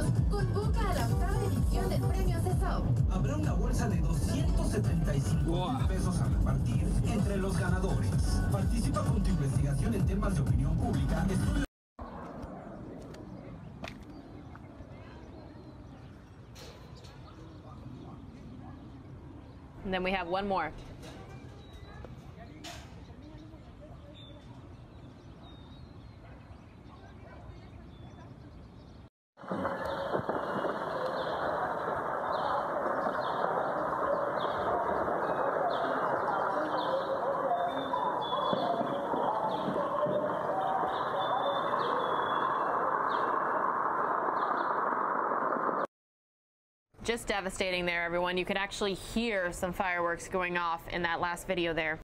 Unidos convoca a la octava edición del premio CESO. Habrá una bolsa de 275,000 pesos a repartir entre los ganadores. Participa con tu investigación en temas de opinión pública, estudio. And then we have one more. Just devastating there, everyone. You could actually hear some fireworks going off in that last video there.